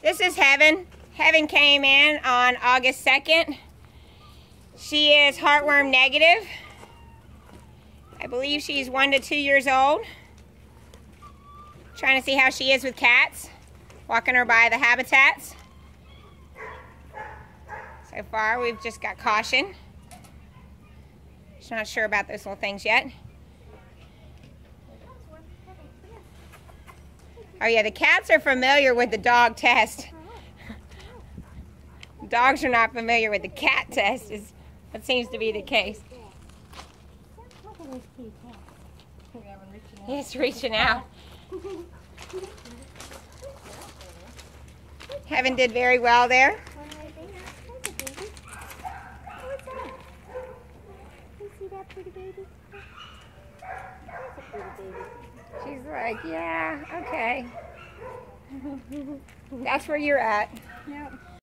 This is Heaven. Heaven came in on August 2nd. She is heartworm negative. I believe she's 1 to 2 years old. Trying to see how she is with cats. Walking her by the habitats. So far, we've just got caution. She's not sure about those little things yet. Oh yeah, the cats are familiar with the dog test. Dogs are not familiar with the cat test. That seems to be the case. He's reaching out. Heaven did very well there. She's like, yeah, okay. That's where you're at.